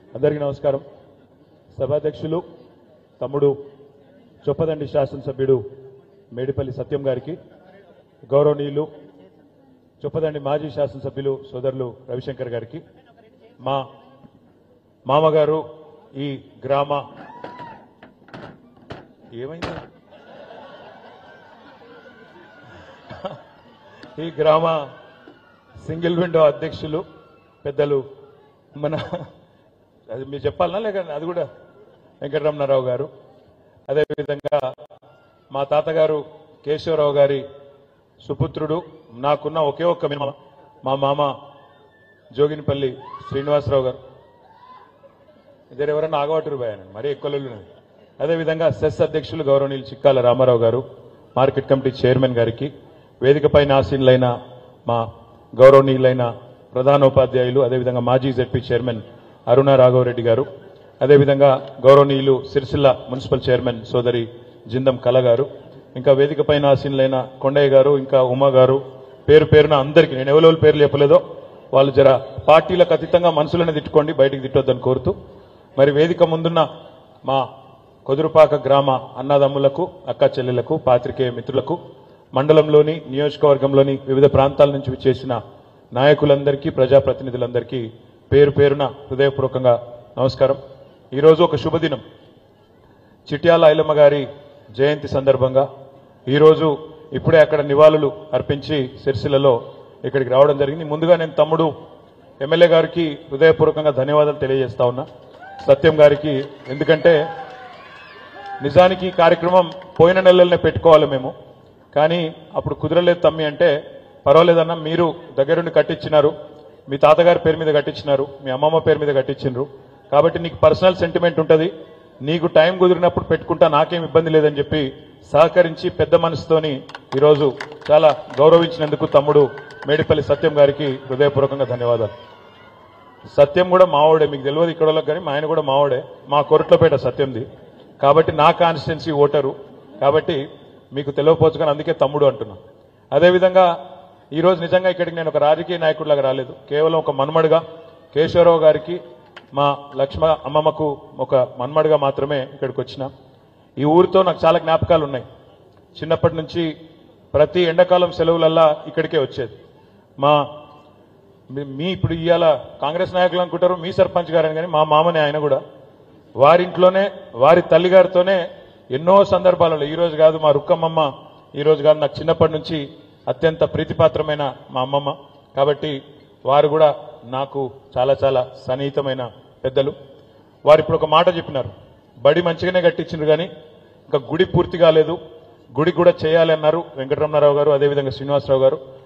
అందరికీ నమస్కారం. సభాధ్యక్షులు తమ్ముడు చొప్పదండి శాసనసభ్యుడు మేడిపల్లి సత్యం గారికి, గౌరవనీయులు చొప్పదండి మాజీ శాసనసభ్యులు సోదరులు రవిశంకర్ గారికి, మా మామగారు ఈ గ్రామ ఏమైంది ఈ గ్రామ సింగిల్ విండో అధ్యక్షులు పెద్దలు మన అది మీరు చెప్పాలనా లేక అది కూడా వెంకటరమణారావు గారు, అదేవిధంగా మా తాతగారు కేశవరావు గారి సుపుత్రుడు, నాకున్న ఒకే ఒక్క మినిమ మా మామ జోగినిపల్లి శ్రీనివాసరావు గారు, ఇద్దరు ఎవరైనా ఆగవాటూరు పోయానండి మరీ ఎక్కువ. అదేవిధంగా సెస్ అధ్యక్షులు గౌరవనీయులు చిక్కాల రామారావు గారు, మార్కెట్ కమిటీ చైర్మన్ గారికి, వేదికపైన ఆసీనులైన మా గౌరవనీయులైన ప్రధానోపాధ్యాయులు, అదేవిధంగా మాజీ జెడ్పీ చైర్మన్ అరుణ రాఘవరెడ్డి గారు, అదేవిధంగా గౌరవనీయులు సిరిసిల్ల మున్సిపల్ చైర్మన్ సోదరి జిందం కళ గారు, ఇంకా వేదికపైన ఆసీనులైన కొండయ్య గారు, ఇంకా ఉమా గారు, పేరు పేరున అందరికీ నేను ఎవరెవరి పేర్లు చెప్పలేదో వాళ్ళు జర పార్టీలకు అతీతంగా మనసులను తిట్టుకోండి, బయటికి తిట్టొద్దని కోరుతూ, మరి వేదిక ముందున్న మా కొదురుపాక గ్రామ అన్నదమ్ములకు, అక్క చెల్లెలకు, పాత్రికేయ మిత్రులకు, మండలంలోని నియోజకవర్గంలోని వివిధ ప్రాంతాల నుంచి విచ్చేసిన నాయకులందరికీ, ప్రజాప్రతినిధులందరికీ పేరు పేరున హృదయపూర్వకంగా నమస్కారం. ఈరోజు ఒక శుభదినం. చిట్యాల ఐలమ్మ గారి జయంతి సందర్భంగా ఈరోజు ఇప్పుడే అక్కడ నివాళులు అర్పించి సిరిసిల్లలో ఇక్కడికి రావడం జరిగింది. ముందుగా నేను తమ్ముడు ఎమ్మెల్యే గారికి హృదయపూర్వకంగా ధన్యవాదాలు తెలియజేస్తా ఉన్నా, సత్యం గారికి. ఎందుకంటే నిజానికి ఈ కార్యక్రమం పోయిన నెలలనే పెట్టుకోవాలి మేము, కానీ అప్పుడు కుదరలేదు తమ్మి అంటే, పర్వాలేదన్నా మీరు దగ్గరుండి కట్టించినారు, మీ తాతగారి పేరు మీద కట్టించినారు, మీ అమ్మమ్మ పేరు మీద కట్టించినారు, కాబట్టి నీకు పర్సనల్ సెంటిమెంట్ ఉంటుంది, నీకు టైం కుదిరినప్పుడు పెట్టుకుంటా, నాకేం ఇబ్బంది లేదని చెప్పి సహకరించి పెద్ద మనసుతోని ఈరోజు చాలా గౌరవించినందుకు తమ్ముడు మేడిపల్లి సత్యం గారికి హృదయపూర్వకంగా ధన్యవాదాలు. సత్యం కూడా మావోడే, మీకు తెలియదు ఇక్కడ వాళ్ళకి, కానీ మా ఆయన కూడా మావోడే, మా కొరట్లపేట సత్యంది, కాబట్టి నా కాన్స్టిట్యున్సీ ఓటరు, కాబట్టి మీకు తెలియకపోవచ్చు, కానీ అందుకే తమ్ముడు అంటున్నా. అదేవిధంగా ఈరోజు నిజంగా ఇక్కడికి నేను ఒక రాజకీయ నాయకుడిలాగా రాలేదు, కేవలం ఒక మన్మడుగా కేశవరావు గారికి, మా లక్ష్మ అమ్మమ్మకు ఒక మన్మడుగా మాత్రమే ఇక్కడికి వచ్చిన. ఈ ఊరితో నాకు చాలా జ్ఞాపకాలు ఉన్నాయి. చిన్నప్పటి నుంచి ప్రతి ఎండాకాలం సెలవులల్లా ఇక్కడికే వచ్చేది. మీ ఇప్పుడు ఇవాళ కాంగ్రెస్ నాయకులు అనుకుంటారు మీ సర్పంచ్ గారని, కానీ మా మామనే ఆయన కూడా, వారింట్లోనే వారి తల్లిగారితోనే ఎన్నో సందర్భాలలో, ఈరోజు కాదు మా రుక్కమ్మమ్మ, ఈరోజు కాదు నాకు చిన్నప్పటి నుంచి అత్యంత ప్రీతిపాత్రమైన మా అమ్మమ్మ, కాబట్టి వారు కూడా నాకు చాలా చాలా సన్నిహితమైన పెద్దలు. వారు ఇప్పుడు ఒక మాట చెప్పినారు, బడి మంచిగానే కట్టించారు కానీ ఇంకా గుడి పూర్తి కాలేదు, గుడి కూడా చేయాలి అన్నారు వెంకటరమణారావు గారు, అదేవిధంగా శ్రీనివాసరావు గారు.